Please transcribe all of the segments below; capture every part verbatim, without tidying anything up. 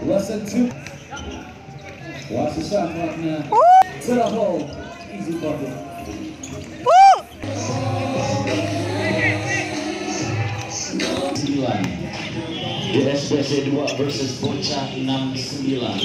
Lesson two. Watch the shot clock now. To the hole. Easy bucket. sembilan. U S B C dua versus Bocah enam sembilan.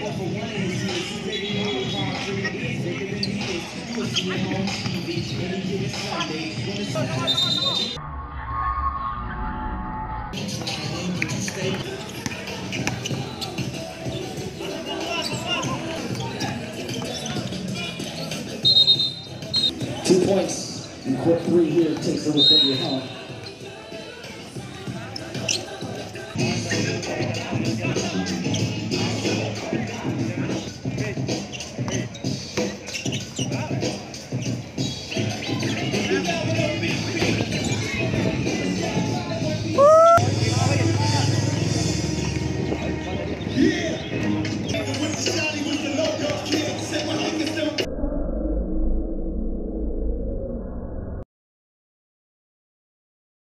Two points in court three here takes over from your home. Okay.